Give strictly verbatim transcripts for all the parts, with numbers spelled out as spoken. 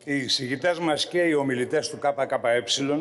Οι συγητές μας και οι ομιλητές του ΚΚΕ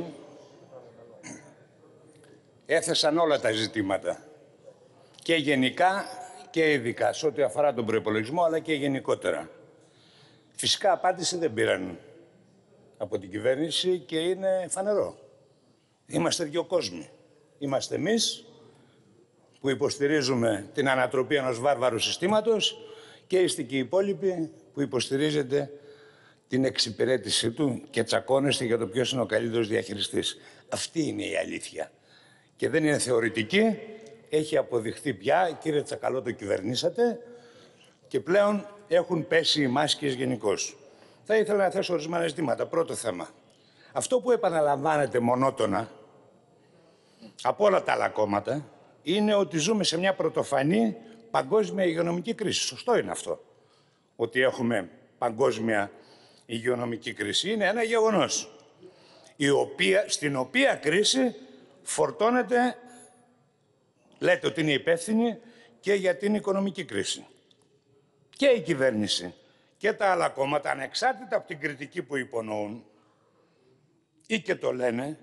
έθεσαν όλα τα ζητήματα και γενικά και ειδικά σε ό,τι αφορά τον προϋπολογισμό, αλλά και γενικότερα. Φυσικά απάντηση δεν πήραν από την κυβέρνηση και είναι φανερό. Είμαστε δύο κόσμοι. Είμαστε εμείς που υποστηρίζουμε την ανατροπή ενός βάρβαρου συστήματος και είστε και οι υπόλοιποι που υποστηρίζετε την εξυπηρέτησή του και τσακώνεστε για το ποιος είναι ο καλύτερος διαχειριστής. Αυτή είναι η αλήθεια. Και δεν είναι θεωρητική, έχει αποδειχθεί πια, κύριε Τσακαλώτο, το κυβερνήσατε και πλέον έχουν πέσει οι μάσκες γενικώς. Θα ήθελα να θέσω ορισμένα ζητήματα. Πρώτο θέμα. Αυτό που επαναλαμβάνεται μονότονα από όλα τα άλλα κόμματα είναι ότι ζούμε σε μια πρωτοφανή παγκόσμια υγειονομική κρίση. Σωστό είναι αυτό. Ότι έχουμε παγκόσμια υγειονομική κρίση. Είναι ένα γεγονός. Η οποία, στην οποία κρίση φορτώνεται, λέτε ότι είναι υπεύθυνη και για την οικονομική κρίση. Και η κυβέρνηση και τα άλλα κόμματα, ανεξάρτητα από την κριτική που υπονοούν ή και το λένε,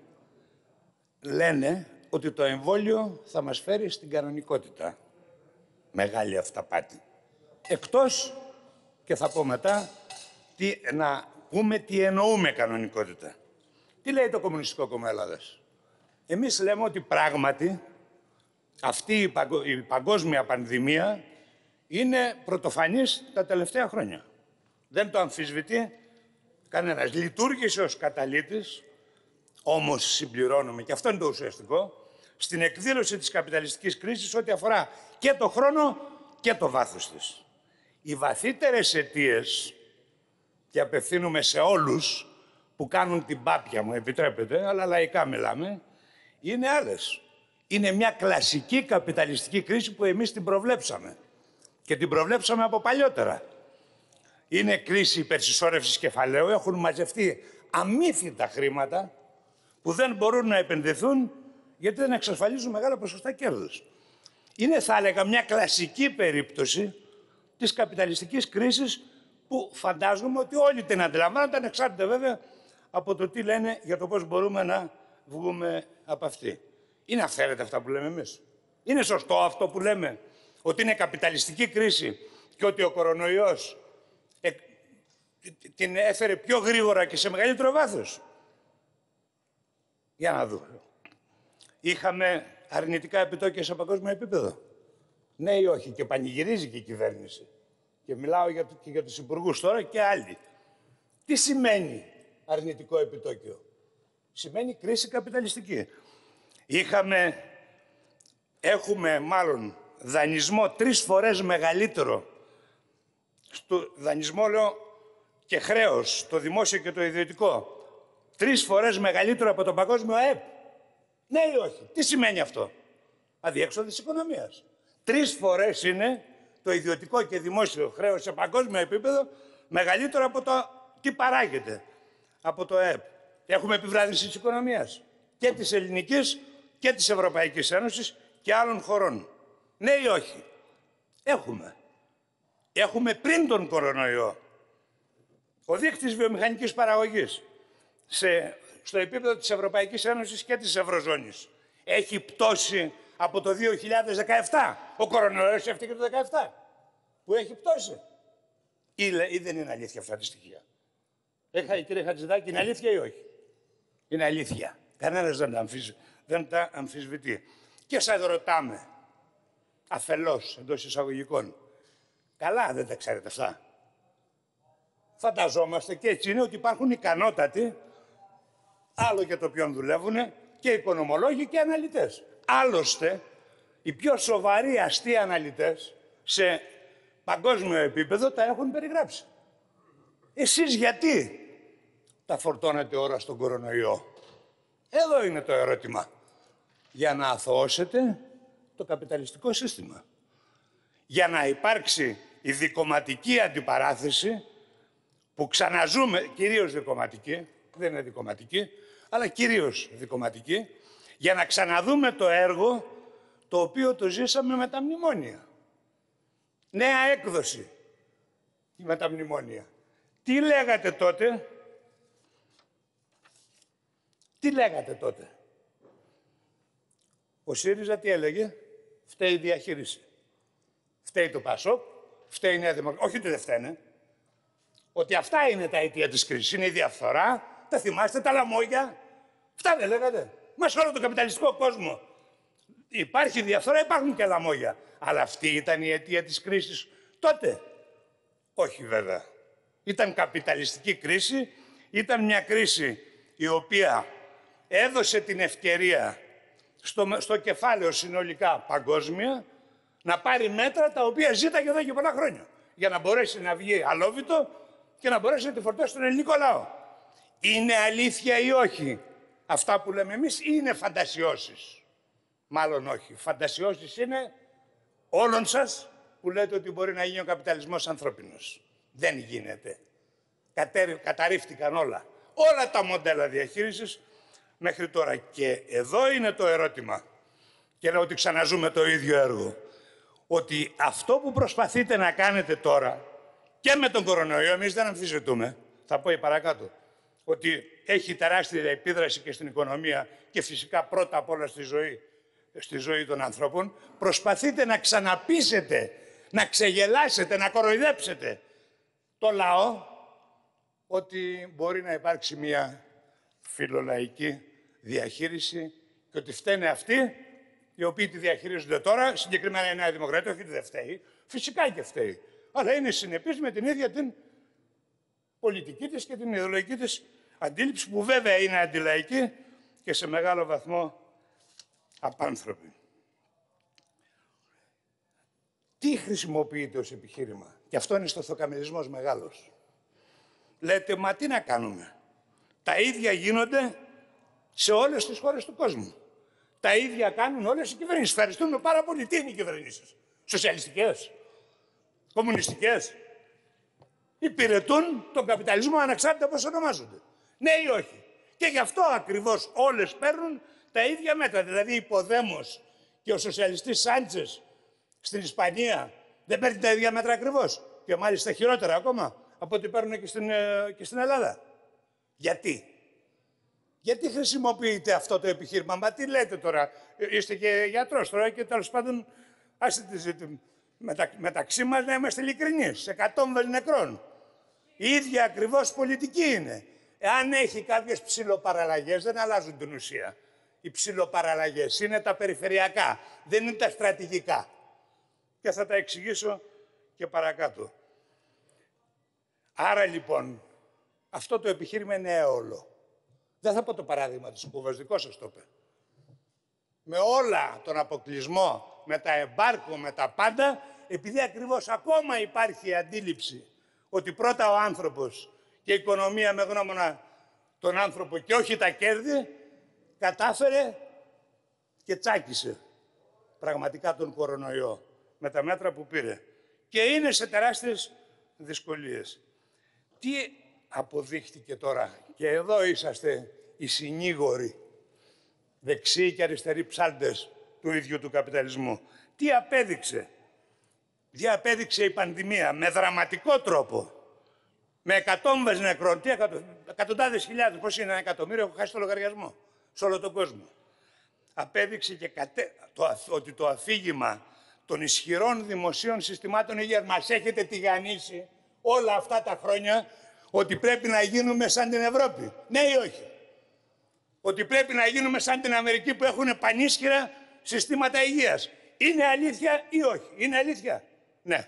λένε ότι το εμβόλιο θα μας φέρει στην κανονικότητα. Μεγάλη αυταπάτη. Εκτός, και θα πω μετά, τι, να πούμε τι εννοούμε κανονικότητα. Τι λέει το Κομμουνιστικό Κόμμα Ελλάδας? Εμείς λέμε ότι πράγματι αυτή η, παγκο, η παγκόσμια πανδημία είναι πρωτοφανής τα τελευταία χρόνια. Δεν το αμφισβητεί κανένας. Λειτουργήσε ως καταλύτης, όμως συμπληρώνουμε, και αυτό είναι το ουσιαστικό, στην εκδήλωση της καπιταλιστικής κρίσης ό,τι αφορά και το χρόνο και το βάθος της. Οι βαθύτερες αιτίες, και απευθύνουμε σε όλους που κάνουν την πάπια μου, επιτρέπετε, αλλά λαϊκά μιλάμε, είναι άλλες. Είναι μια κλασική καπιταλιστική κρίση που εμείς την προβλέψαμε. Και την προβλέψαμε από παλιότερα. Είναι κρίση υπερσυσσόρευσης κεφαλαίου, έχουν μαζευτεί αμύθιτα χρήματα που δεν μπορούν να επενδυθούν γιατί δεν εξασφαλίζουν μεγάλα ποσοστά κέρδους. Είναι, θα έλεγα, μια κλασική περίπτωση της καπιταλιστικής κρίσης που φαντάζομαι ότι όλοι την αντιλαμβάνονται, ανεξάρτητα βέβαια από το τι λένε για το πώς μπορούμε να βγούμε από αυτή. Είναι αυθαίρετα αυτά που λέμε εμείς? Είναι σωστό αυτό που λέμε, ότι είναι καπιταλιστική κρίση και ότι ο κορονοϊός ε, την έφερε πιο γρήγορα και σε μεγαλύτερο βάθος? Για να δούμε. Είχαμε αρνητικά επιτόκια σε παγκόσμιο επίπεδο? Ναι ή όχι? Και πανηγυρίζει και η κυβέρνηση. Και μιλάω για, και για τους υπουργούς τώρα και άλλοι. Τι σημαίνει αρνητικό επιτόκιο? Σημαίνει κρίση καπιταλιστική. Είχαμε, έχουμε μάλλον δανεισμό τρεις φορές μεγαλύτερο, στο δανεισμό λέω και χρέος, το δημόσιο και το ιδιωτικό, τρεις φορές μεγαλύτερο από το παγκόσμιο ΑΕΠ. Ναι ή όχι? Τι σημαίνει αυτό? Αδιέξοδο της οικονομίας. Τρεις φορές είναι το ιδιωτικό και δημόσιο χρέος σε παγκόσμιο επίπεδο μεγαλύτερο από το τι παράγεται από το ΑΕΠ. Έχουμε επιβράδυνση της οικονομίας και της ελληνικής και της Ευρωπαϊκής Ένωσης και άλλων χωρών. Ναι ή όχι? Έχουμε. Έχουμε πριν τον κορονοϊό. Ο δείκτης βιομηχανικής παραγωγής σε, στο επίπεδο της Ευρωπαϊκής Ένωσης και της Ευρωζώνης έχει πτώσει από το δύο χιλιάδες δεκαεπτά. Ο κορονοϊός έφτιαξε το δεκαεπτά. Που έχει πτώσει. Ή, ή δεν είναι αλήθεια αυτά τα στοιχεία? Έχα, κύριε Χατζηδάκη, είναι αλήθεια ή όχι? Είναι αλήθεια. Κανένας δεν τα, αμφισ... δεν τα αμφισβητεί. Και σας ρωτάμε, αφελώς, εντός εισαγωγικών, καλά δεν τα ξέρετε αυτά? Φανταζόμαστε, και έτσι είναι, ότι υπάρχουν ικανότατοι, άλλο για το ποιον δουλεύουν, και οικονομολόγοι και αναλυτές. Άλλωστε, οι πιο σοβαροί αστεί αναλυτές σε παγκόσμιο επίπεδο τα έχουν περιγράψει. Εσείς γιατί τα φορτώνετε ώρα στον κορονοϊό? Εδώ είναι το ερώτημα. Για να αθωώσετε το καπιταλιστικό σύστημα. Για να υπάρξει η δικομματική αντιπαράθεση που ξαναζούμε, κυρίως δικομματική, δεν είναι δικομματική, αλλά κυρίως δικομματική, για να ξαναδούμε το έργο το οποίο το ζήσαμε με τα μνημόνια. Νέα έκδοση με τα μνημόνια. Τι λέγατε τότε? Τι λέγατε τότε? Ο ΣΥΡΙΖΑ τι έλεγε? Φταίει η διαχείριση. Φταίει το ΠΑΣΟΚ, φταίει η Νέα Δημοκρατία. Όχι ότι δεν φταίνε. Ότι αυτά είναι τα αιτία της κρίσης. Είναι η διαφθορά, τα θυμάστε, τα λαμόγια. Αυτά δεν λέγατε? Μα σε όλο τον καπιταλιστικό κόσμο υπάρχει διαφθορά, υπάρχουν και λαμόγια. Αλλά αυτή ήταν η αιτία της κρίσης τότε? Όχι βέβαια. Ήταν καπιταλιστική κρίση, ήταν μια κρίση η οποία έδωσε την ευκαιρία στο, στο κεφάλαιο συνολικά παγκόσμια να πάρει μέτρα τα οποία ζήταγε εδώ και πολλά χρόνια για να μπορέσει να βγει αλόβητο και να μπορέσει να τη φορτώσει τον ελληνικό λαό. Είναι αλήθεια ή όχι αυτά που λέμε εμείς ή είναι φαντασιώσεις? Μάλλον όχι. Φαντασιώσεις είναι όλων σας που λέτε ότι μπορεί να γίνει ο καπιταλισμός ανθρώπινος. Δεν γίνεται. Καταρρίφθηκαν όλα. Όλα τα μοντέλα διαχείρισης μέχρι τώρα. Και εδώ είναι το ερώτημα. Και λέω ότι ξαναζούμε το ίδιο έργο. Ότι αυτό που προσπαθείτε να κάνετε τώρα και με τον κορονοϊό, εμείς δεν αμφισβητούμε, θα πω παρακάτω, ότι έχει τεράστια επίδραση και στην οικονομία και φυσικά πρώτα απ' όλα στη ζωή, στη ζωή των ανθρώπων, προσπαθείτε να ξαναπείσετε, να ξεγελάσετε, να κοροϊδέψετε το λαό ότι μπορεί να υπάρξει μια φιλολαϊκή διαχείριση και ότι φταίνε αυτοί οι οποίοι τη διαχειρίζονται τώρα, συγκεκριμένα η Νέα Δημοκρατία, όχι ότι δεν φταίει, φυσικά και φταίει, αλλά είναι συνεπής με την ίδια την πολιτική της και την ιδεολογική της αντίληψη, που βέβαια είναι αντιλαϊκή και σε μεγάλο βαθμό απάνθρωπη. Τι χρησιμοποιείται ως επιχείρημα? Και αυτό είναι στοθοκαμιλισμός μεγάλος. Λέτε, μα τι να κάνουμε? Τα ίδια γίνονται σε όλες τις χώρες του κόσμου. Τα ίδια κάνουν όλες οι κυβερνήσεις. Ευχαριστούμε πάρα πολύ. Τι είναι οι κυβερνήσεις? Σοσιαλιστικές? Κομμουνιστικές? Υπηρετούν τον καπιταλισμό ανεξάρτητα πώς ονομάζονται? Ναι ή όχι? Και γι' αυτό ακριβώς όλες παίρνουν τα ίδια μέτρα. Δηλαδή η Ποδέμος και ο σοσιαλιστής Σάντσες στην Ισπανία δεν παίρνει τα ίδια μέτρα ακριβώς? Και μάλιστα χειρότερα ακόμα από ό,τι παίρνουν και στην, και στην Ελλάδα. Γιατί? Γιατί χρησιμοποιείτε αυτό το επιχείρημα? Μα τι λέτε τώρα? Είστε και γιατρός τώρα και τέλος πάντων άστε τη ζήτη. Μετα, μεταξύ μας να είμαστε ειλικρινείς. Εκατόμβες νεκρών. Η ίδια ακριβώς πολιτική είναι. Εάν έχει κάποιες ψιλοπαραλλαγές, δεν αλλάζουν την ουσία. Οι ψιλοπαραλλαγές είναι τα περιφερειακά, δεν είναι τα στρατηγικά. Και θα τα εξηγήσω και παρακάτω. Άρα λοιπόν, αυτό το επιχείρημα είναι έολο. Δεν θα πω το παράδειγμα της Κούβας, δικό σας το είπε. Με όλα τον αποκλεισμό, με τα εμπάρκο, με τα πάντα, επειδή ακριβώς ακόμα υπάρχει η αντίληψη ότι πρώτα ο άνθρωπος και η οικονομία με γνώμονα τον άνθρωπο και όχι τα κέρδη, κατάφερε και τσάκισε πραγματικά τον κορονοϊό με τα μέτρα που πήρε. Και είναι σε τεράστιες δυσκολίες. Τι αποδείχτηκε τώρα? Και εδώ είσαστε οι συνήγοροι, δεξιοί και αριστεροί ψάλτες του ίδιου του καπιταλισμού. Τι απέδειξε? Τι απέδειξε η πανδημία? Με δραματικό τρόπο. Με εκατόμβες νεκρών. Τι εκατο... εκατοντάδες χιλιάδες. Πώς είναι ένα εκατομμύριο? Έχω χάσει το λογαριασμό. Σε όλο τον κόσμο. Απέδειξε και κατε... το... ότι το αφήγημα των ισχυρών δημοσίων συστημάτων υγείας μας έχετε τηγανίσει όλα αυτά τα χρόνια, ότι πρέπει να γίνουμε σαν την Ευρώπη. Ναι ή όχι? Ότι πρέπει να γίνουμε σαν την Αμερική που έχουν πανίσχυρα συστήματα υγείας. Είναι αλήθεια ή όχι? Είναι αλήθεια? Ναι.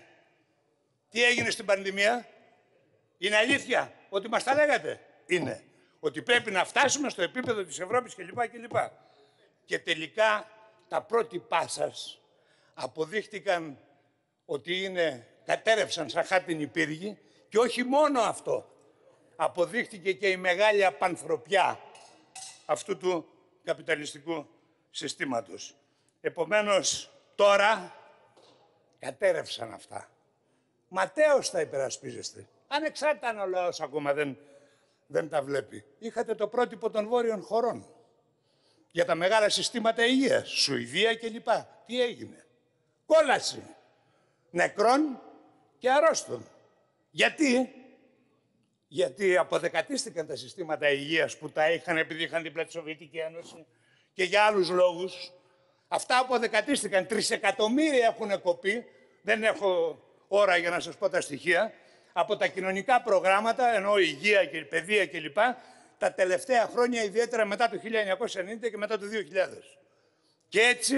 Τι έγινε στην πανδημία? Είναι αλήθεια ότι μας τα λέγατε? Είναι. Ότι πρέπει να φτάσουμε στο επίπεδο της Ευρώπης κλπ. κλπ. Και τελικά τα πρότυπά σας αποδείχτηκαν ότι είναι, κατέρευσαν σαν χάτινη πύργη, και όχι μόνο αυτό. Αποδείχτηκε και η μεγάλη απανθρωπιά αυτού του καπιταλιστικού συστήματος. Επομένως, τώρα κατέρευσαν αυτά. Ματέως τα υπερασπίζεστε. Ανεξάρτητα αν ο λαός ακόμα δεν, δεν τα βλέπει. Είχατε το πρότυπο των βόρειων χωρών για τα μεγάλα συστήματα υγείας, Σουηδία κλπ. Τι έγινε? Κόλαση νεκρών και αρρώστων. Γιατί? Γιατί αποδεκατίστηκαν τα συστήματα υγείας που τα είχαν επειδή είχαν δίπλα τη Σοβιετική Ένωση και για άλλους λόγους. Αυτά αποδεκατίστηκαν. Τρισεκατομμύρια έχουν κοπεί. Δεν έχω ώρα για να σας πω τα στοιχεία. Από τα κοινωνικά προγράμματα, ενώ υγεία και παιδεία κλπ. Τα τελευταία χρόνια, ιδιαίτερα μετά το χίλια εννιακόσια ενενήντα και μετά το δύο χιλιάδες. Και έτσι,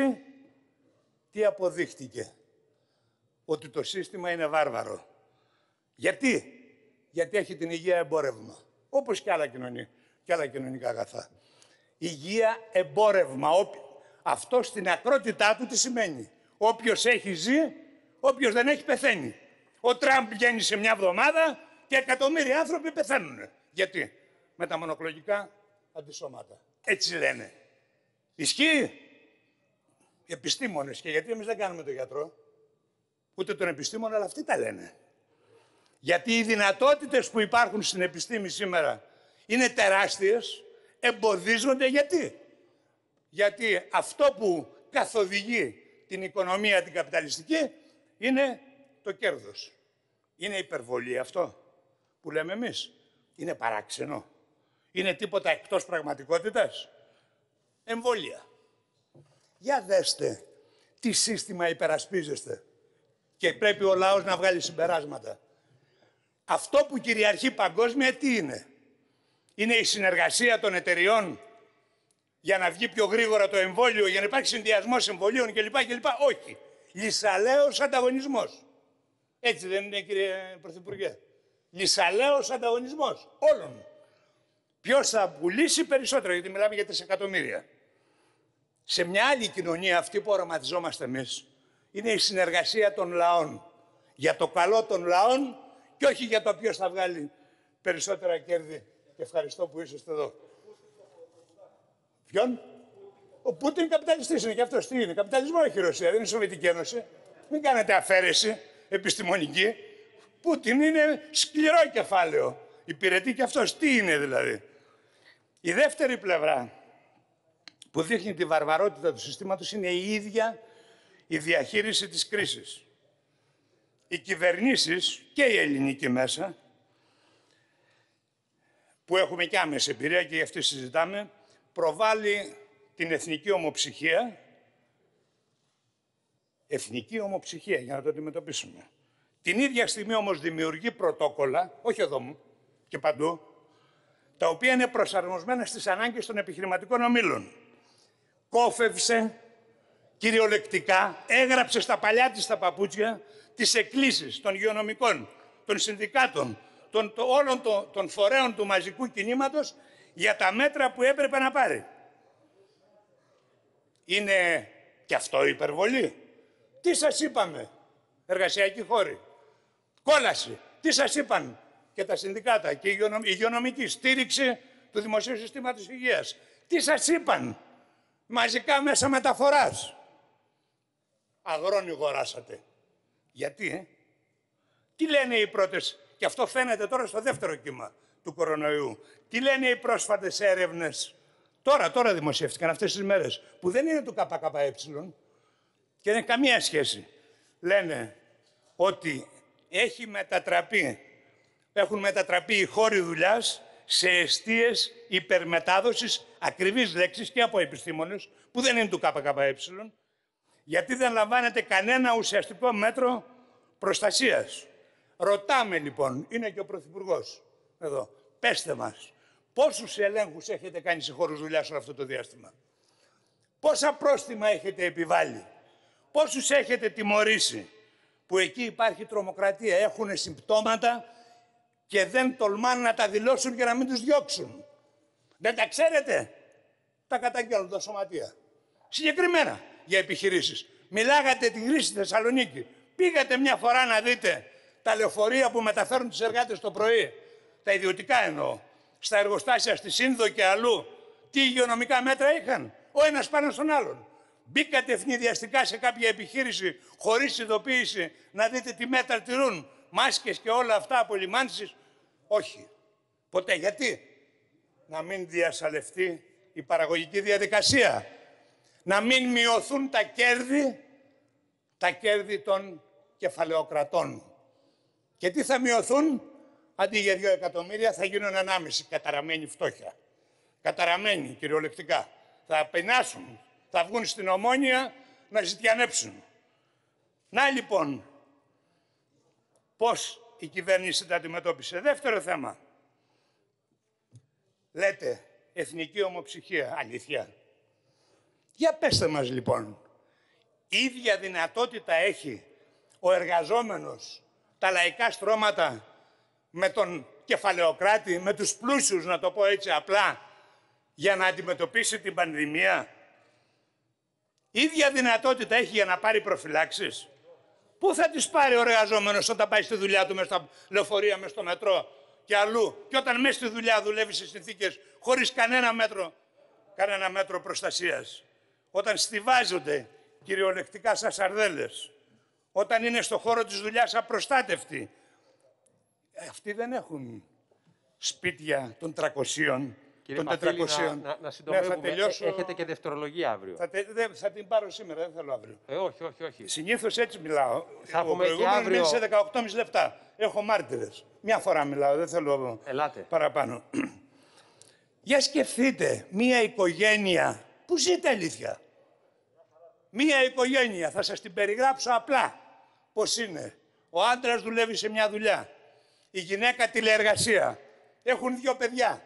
τι αποδείχτηκε? Ότι το σύστημα είναι βάρβαρο. Γιατί? Γιατί έχει την υγεία εμπόρευμα. Όπως και άλλα, κοινωνία, και άλλα κοινωνικά αγαθά. Υγεία εμπόρευμα. Αυτό στην ακρότητά του τι σημαίνει? Όποιος έχει ζει, όποιος δεν έχει πεθαίνει. Ο Τραμπ βγαίνει σε μια εβδομάδα και εκατομμύρια άνθρωποι πεθαίνουν. Γιατί? Με τα μονοκλογικά αντισώματα. Έτσι λένε. Ισχύει? Οι επιστήμονες. Και γιατί εμείς δεν κάνουμε τον γιατρό, ούτε τον επιστήμονα, αλλά αυτοί τα λένε. Γιατί οι δυνατότητες που υπάρχουν στην επιστήμη σήμερα είναι τεράστιες, εμποδίζονται. Γιατί? Γιατί αυτό που καθοδηγεί την οικονομία την καπιταλιστική είναι το κέρδος. Είναι υπερβολή αυτό που λέμε εμείς? Είναι παράξενο? Είναι τίποτα εκτός πραγματικότητας? Εμβόλια. Για δέστε τι σύστημα υπερασπίζεστε. Και πρέπει ο λαός να βγάλει συμπεράσματα. Αυτό που κυριαρχεί παγκόσμια τι είναι? Είναι η συνεργασία των εταιριών για να βγει πιο γρήγορα το εμβόλιο, για να υπάρξει συνδυασμός εμβολίων κλπ. κλπ. Όχι. Λυσαλαίος ανταγωνισμός. Έτσι δεν είναι, κύριε Πρωθυπουργέ? Λυσαλαίος ανταγωνισμός όλων. Ποιος θα πουλήσει περισσότερο? Γιατί μιλάμε για τρισεκατομμύρια. Σε μια άλλη κοινωνία, αυτή που οραματιζόμαστε εμείς, είναι η συνεργασία των λαών. Για το καλό των λαών και όχι για το ποιος θα βγάλει περισσότερα κέρδη. Και ευχαριστώ που είσαστε εδώ. Ποιον? Ο Πούτιν καπιταλιστής είναι και αυτός. Τι είναι? Καπιταλισμό έχει η Ρωσία, δεν είναι η Σοβιετική Ένωση. Μην κάνετε αφαίρεση επιστημονική. Πούτιν είναι σκληρό κεφάλαιο. Υπηρετεί και αυτός. Τι είναι δηλαδή? Η δεύτερη πλευρά που δείχνει τη βαρβαρότητα του συστήματος είναι η ίδια η διαχείριση της κρίσης. Οι κυβερνήσεις και η ελληνική μέσα, που έχουμε και άμεση εμπειρία και γι' αυτή συζητάμε, προβάλλει την εθνική ομοψυχία, εθνική ομοψυχία για να το αντιμετωπίσουμε. Την ίδια στιγμή όμως δημιουργεί πρωτόκολλα, όχι εδώ μου και παντού, τα οποία είναι προσαρμοσμένα στις ανάγκες των επιχειρηματικών ομίλων. Κόφευσε κυριολεκτικά, έγραψε στα παλιά της τα παπούτσια τις εκκλήσεις των υγειονομικών, των συνδικάτων, των, το, όλων το, των φορέων του μαζικού κινήματος για τα μέτρα που έπρεπε να πάρει. Είναι και αυτό υπερβολή? Τι σας είπαμε? Εργασιακοί χώροι. Κόλαση. Τι σας είπαν και τα συνδικάτα και η υγειονομική στήριξη του δημοσίου συστήματος υγείας? Τι σας είπαν? Μαζικά μέσα μεταφοράς. Αγρόνι γοράσατε. Γιατί, ε? Τι λένε οι πρώτες, και αυτό φαίνεται τώρα στο δεύτερο κύμα του κορονοϊού, τι λένε οι πρόσφατες έρευνες, τώρα, τώρα δημοσιεύτηκαν αυτές τις μέρες, που δεν είναι του ΚΚΕ και δεν έχει καμία σχέση. Λένε ότι έχει μετατραπεί, έχουν μετατραπεί οι χώροι δουλειάς σε εστίες υπερμετάδοσης, ακριβείς λέξεις και από επιστήμονες, που δεν είναι του ΚΚΕ, γιατί δεν λαμβάνεται κανένα ουσιαστικό μέτρο προστασίας. Ρωτάμε λοιπόν, είναι και ο Πρωθυπουργός εδώ, πέστε μας, πόσους ελέγχους έχετε κάνει σε χώρους δουλειάς όλο αυτό το διάστημα? Πόσα πρόστιμα έχετε επιβάλει? Πόσους έχετε τιμωρήσει που εκεί υπάρχει τρομοκρατία, έχουν συμπτώματα και δεν τολμάνε να τα δηλώσουν για να μην τους διώξουν? Δεν τα ξέρετε? Τα καταγγέλνουν τα σωματεία. Συγκεκριμένα για επιχειρήσεις. Μιλάγατε τη χρήση στη Θεσσαλονίκη. Πήγατε μια φορά να δείτε τα λεωφορεία που μεταφέρουν τους εργάτες το πρωί, τα ιδιωτικά εννοώ, στα εργοστάσια στη Σύνδο και αλλού, τι υγειονομικά μέτρα είχαν? Ο ένας πάνω στον άλλον. Μπήκατε ευνηδιαστικά σε κάποια επιχείρηση χωρίς ειδοποίηση να δείτε τι μέτρα τηρούν? Μάσκες και όλα αυτά, απολυμάνσεις? Όχι. Ποτέ. Γιατί? Να μην διασαλευτεί η παραγωγική διαδικασία. Να μην μειωθούν τα κέρδη, τα κέρδη των κεφαλαιοκρατών. Και τι θα μειωθούν? αντί για δύο εκατομμύρια θα γίνουν ενάμιση. Καταραμένη φτώχεια. Καταραμένη κυριολεκτικά. Θα πεινάσουν. Θα βγουν στην Ομόνια να ζητιανέψουν. Να λοιπόν, πώς η κυβέρνηση τα αντιμετώπισε. Δεύτερο θέμα. Λέτε, εθνική ομοψυχία. Αλήθεια. Για πέστε μας λοιπόν. Ίδια δυνατότητα έχει ο εργαζόμενος, τα λαϊκά στρώματα με τον κεφαλαιοκράτη, με τους πλούσιους, να το πω έτσι απλά, για να αντιμετωπίσει την πανδημία. Ίδια δυνατότητα έχει για να πάρει προφυλάξεις. Πού θα τις πάρει ο εργαζόμενος όταν πάει στη δουλειά του, μες στα λεωφορεία, μες στο μετρό και αλλού, και όταν μέσα στη δουλειά δουλεύει σε συνθήκες χωρίς κανένα μέτρο, κανένα μέτρο προστασίας. Όταν στιβάζονται κυριολεκτικά σαν σαρδέλες, όταν είναι στο χώρο της δουλειάς απροστάτευτοι. Αυτοί δεν έχουν σπίτια των τριακοσίων, Κύριε των τετρακοσίων. Να, να, να συντομεύουμε. Ναι, θα τελειώσω... Έχετε και δευτερολογία αύριο. Θα, τε... δε... θα την πάρω σήμερα, δεν θέλω αύριο. Ε, όχι, όχι, όχι. Συνήθως έτσι μιλάω. Θα Ο έχουμε και προηγούμενος αύριο... μίλησε δεκαοκτώ και μισή λεπτά. Έχω μάρτυρες. Μια φορά μιλάω, δεν θέλω Ελάτε. παραπάνω. Για σκεφτείτε, μία οικογένεια που ζείτε αλήθεια. Μία οικογένεια, θα σας την περιγράψω απλά. Πώς είναι. Ο άντρας δουλεύει σε μια δουλειά. Η γυναίκα τηλεεργασία. Έχουν δύο παιδιά.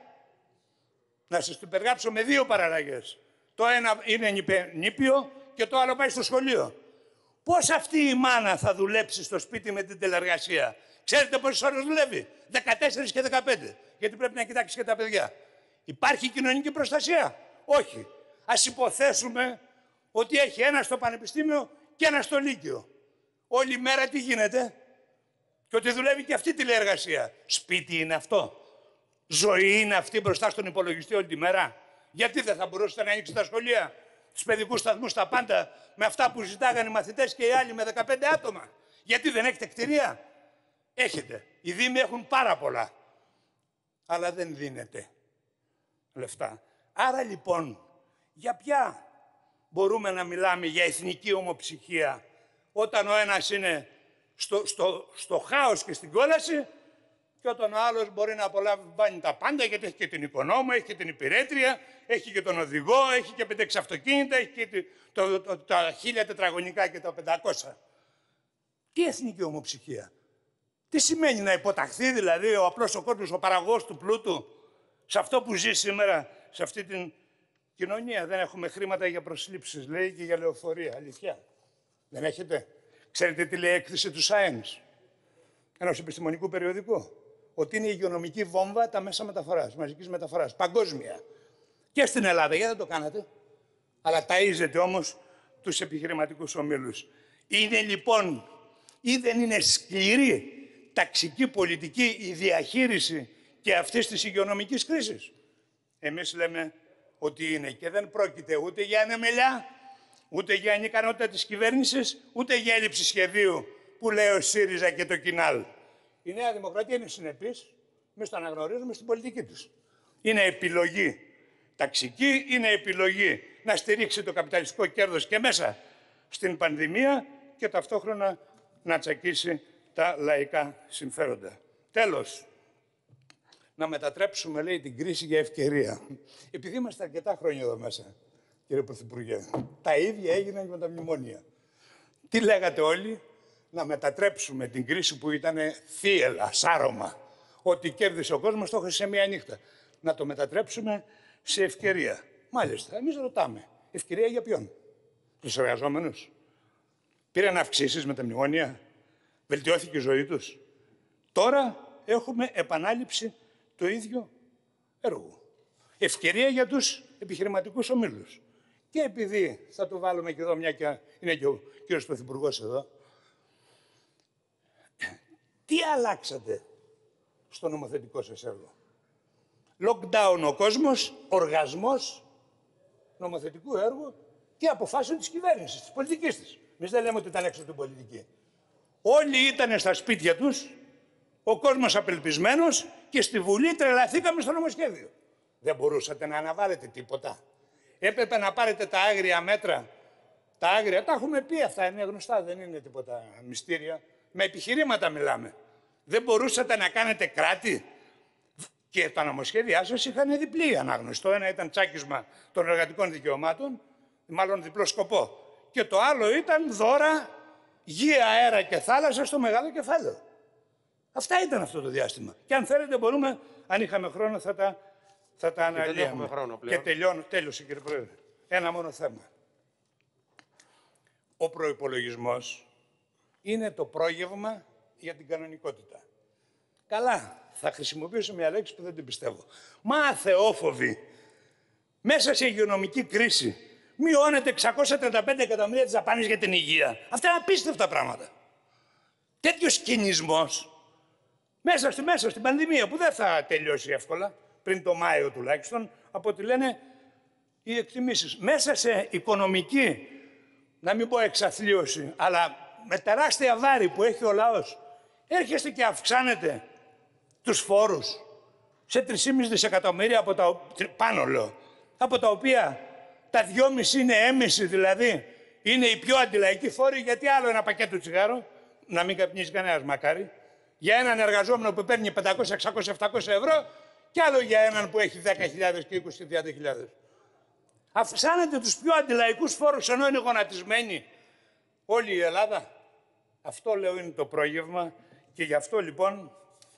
Να σας την περιγράψω με δύο παραλλαγές. Το ένα είναι νήπιο και το άλλο πάει στο σχολείο. Πώς αυτή η μάνα θα δουλέψει στο σπίτι με την τηλεεργασία. Ξέρετε πόσες ώρες δουλεύει. δεκατέσσερις και δεκαπέντε. Γιατί πρέπει να κοιτάξει και τα παιδιά. Υπάρχει κοινωνική προστασία. Όχι. Ας υποθέσουμε ότι έχει ένα στο πανεπιστήμιο και ένα στο λύκειο. Όλη μέρα τι γίνεται. Και ότι δουλεύει και αυτή τηλεεργασία. Σπίτι είναι αυτό. Ζωή είναι αυτή μπροστά στον υπολογιστή όλη τη μέρα. Γιατί δεν θα μπορούσατε να ανοίξετε τα σχολεία, τους παιδικούς σταθμούς, τα πάντα, με αυτά που ζητάγανε οι μαθητές και οι άλλοι με δεκαπέντε άτομα. Γιατί δεν έχετε κτηρία. Έχετε. Οι δήμοι έχουν πάρα πολλά. Αλλά δεν δίνετε λεφτά. Άρα λοιπόν, για ποια μπορούμε να μιλάμε για εθνική ομοψυχία όταν ο ένας είναι στο, στο, στο χάος και στην κόλαση και όταν ο άλλος μπορεί να απολαμβάνει τα πάντα γιατί έχει και την οικονόμο, έχει και την υπηρέτρια, έχει και τον οδηγό, έχει και πέντε αυτοκίνητα, έχει και το, το, το, τα χίλια τετραγωνικά και τα πεντακόσια. Τι εθνική ομοψυχία. Τι σημαίνει να υποταχθεί δηλαδή ο απλός ο κόσμος, ο παραγωγός του πλούτου σε αυτό που ζει σήμερα, σε αυτή την κοινωνία. Δεν έχουμε χρήματα για προσλήψεις, λέει, και για λεωφορεία. Αλήθεια. Δεν έχετε. Ξέρετε τι λέει η έκθεση του Science, ενός επιστημονικού περιοδικού. Ότι είναι η υγειονομική βόμβα τα μέσα μεταφοράς, μαζικής μεταφοράς, παγκόσμια. Και στην Ελλάδα, γιατί δεν το κάνατε. Αλλά ταΐζετε όμως τους επιχειρηματικούς ομίλους. Είναι λοιπόν, ή δεν είναι σκληρή ταξική πολιτική η διαχείριση και αυτής της υγειονομικής κρίσης. Εμείς λέμε ότι είναι και δεν πρόκειται ούτε για ανεμελιά, ούτε για ανικανότητα της κυβέρνησης, ούτε για έλλειψη σχεδίου που λέει ο ΣΥΡΙΖΑ και το Κινάλ. Η Νέα Δημοκρατία είναι συνεπής, εμείς το αναγνωρίζουμε στην πολιτική της. Είναι επιλογή ταξική, είναι επιλογή να στηρίξει το καπιταλιστικό κέρδος και μέσα στην πανδημία και ταυτόχρονα να τσακίσει τα λαϊκά συμφέροντα. Τέλος, να μετατρέψουμε, λέει, την κρίση για ευκαιρία. Επειδή είμαστε αρκετά χρόνια εδώ μέσα, κύριε Πρωθυπουργέ, τα ίδια έγιναν και με τα μνημόνια. Τι λέγατε όλοι, να μετατρέψουμε την κρίση που ήταν θύελα, σάρωμα, ότι κέρδισε ο κόσμος, το είχε σε μία νύχτα. Να το μετατρέψουμε σε ευκαιρία. Μάλιστα, εμείς ρωτάμε, ευκαιρία για ποιον? Τους εργαζόμενους. Πήραν αυξήσεις με τα μνημόνια, βελτιώθηκε η ζωή τους. Τώρα έχουμε επανάληψη το ίδιο έργο. Ευκαιρία για τους επιχειρηματικούς ομίλους. Και επειδή θα το βάλουμε και εδώ, μια και είναι και ο κύριος Πρωθυπουργός εδώ, τι αλλάξατε στο νομοθετικό σας έργο? Lockdown ο κόσμος, οργασμός νομοθετικού έργου και αποφάσεων της κυβέρνησης, της πολιτικής της. Εμείς δεν λέμε ότι ήταν έξω από την πολιτική. Όλοι ήταν στα σπίτια τους, ο κόσμος απελπισμένος και στη Βουλή τρελαθήκαμε στο νομοσχέδιο. Δεν μπορούσατε να αναβάλλετε τίποτα. Έπρεπε να πάρετε τα άγρια μέτρα. Τα άγρια, τα έχουμε πει αυτά, είναι γνωστά, δεν είναι τίποτα μυστήρια. Με επιχειρήματα μιλάμε. Δεν μπορούσατε να κάνετε κράτη. Και τα νομοσχέδιά σας είχαν διπλή ανάγνωση. Το ένα ήταν τσάκισμα των εργατικών δικαιωμάτων, μάλλον διπλό σκοπό. Και το άλλο ήταν δώρα γη, αέρα και θάλασσα στο μεγάλο κεφάλαιο. Αυτά ήταν αυτό το διάστημα. Και αν θέλετε μπορούμε, αν είχαμε χρόνο, θα τα, θα τα αναλύαμε. Δεν έχουμε χρόνο πλέον. Και τελειώνω, τέλειωσε κύριε Πρόεδρε. Ένα μόνο θέμα. Ο προϋπολογισμός είναι το πρόγευμα για την κανονικότητα. Καλά, θα χρησιμοποιήσω μια λέξη που δεν την πιστεύω. Μα αθεόφοβοι, μέσα σε υγειονομική κρίση, μειώνεται εξακόσια τριάντα πέντε εκατομμύρια της δαπάνης για την υγεία. Αυτά είναι απίστευτα πράγματα. Τέτοιος κινησμός, μέσα, στη, μέσα στην πανδημία, που δεν θα τελειώσει εύκολα, πριν το Μάιο τουλάχιστον, από ό,τι λένε οι εκτιμήσεις. Μέσα σε οικονομική, να μην πω εξαθλίωση, αλλά με τεράστια βάρη που έχει ο λαός, έρχεστε και αυξάνετε τους φόρους σε τρία κόμμα πέντε δισεκατομμύρια από τα, πάνω λέω, από τα οποία τα δυόμισι είναι έμεση, δηλαδή είναι οι πιο αντιλαϊκοί φόροι, γιατί άλλο ένα πακέτο τσιγάρο, να μην καπνίζει κανένας μακάρι, για έναν εργαζόμενο που παίρνει πεντακόσια, εξακόσια, επτακόσια ευρώ και άλλο για έναν που έχει δέκα χιλιάδες και είκοσι και τριάντα χιλιάδες. Αυξάνετε τους πιο αντιλαϊκούς φόρους ενώ είναι γονατισμένη όλη η Ελλάδα. Αυτό λέω είναι το πρόγευμα και γι' αυτό λοιπόν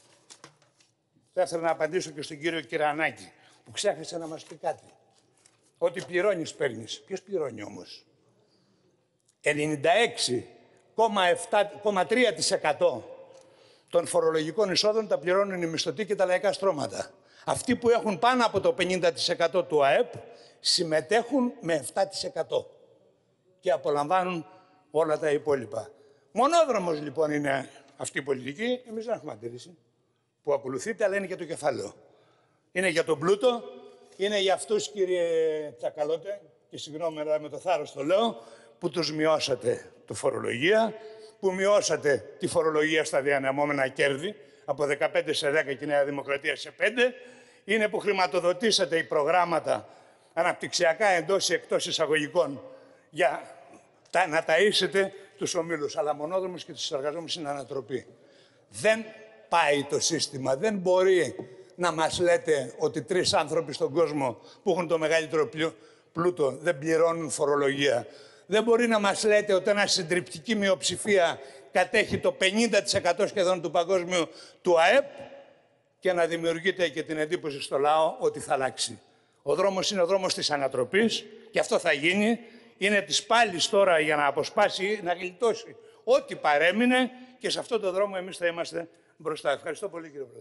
θα ήθελα να απαντήσω και στον κύριο Κυρανάκη που ξέχασε να μας πει κάτι. Ότι πληρώνεις παίρνεις. Ποιος πληρώνει όμως? ενενήντα έξι κόμμα τρία τοις εκατό των φορολογικών εισόδων τα πληρώνουν οι μισθωτοί και τα λαϊκά στρώματα. Αυτοί που έχουν πάνω από το πενήντα τοις εκατό του ΑΕΠ συμμετέχουν με επτά τοις εκατό και απολαμβάνουν όλα τα υπόλοιπα. Μονόδρομος λοιπόν είναι αυτή η πολιτική, εμείς δεν έχουμε αντίρρηση που ακολουθείτε, αλλά είναι για το κεφάλαιο. Είναι για τον πλούτο, είναι για αυτούς κύριε Τσακαλώτε, και συγγνώμη αλλά με το θάρρος το λέω, που τους μειώσατε τη φορολογία, που μειώσατε τη φορολογία στα διανεμόμενα κέρδη, από δεκαπέντε σε δέκα και η Νέα Δημοκρατία σε πέντε, είναι που χρηματοδοτήσατε οι προγράμματα αναπτυξιακά εντός ή εκτός εισαγωγικών για τα, να ταΐσετε τους ομίλους. Αλλά μονόδρομος και τους εργαζόμενους είναι ανατροπή. Δεν πάει το σύστημα. Δεν μπορεί να μας λέτε ότι τρεις άνθρωποι στον κόσμο που έχουν το μεγαλύτερο πλούτο δεν πληρώνουν φορολογία. Δεν μπορεί να μας λέτε ότι ένα συντριπτική μειοψηφία κατέχει το πενήντα τοις εκατό σχεδόν του παγκόσμιου του ΑΕΠ και να δημιουργείται και την εντύπωση στο λαό ότι θα αλλάξει. Ο δρόμος είναι ο δρόμος της ανατροπής και αυτό θα γίνει. Είναι της πάλης τώρα για να αποσπάσει, να γλιτώσει ό,τι παρέμεινε και σε αυτό το δρόμο εμείς θα είμαστε μπροστά. Ευχαριστώ πολύ κύριε Πρόεδρε.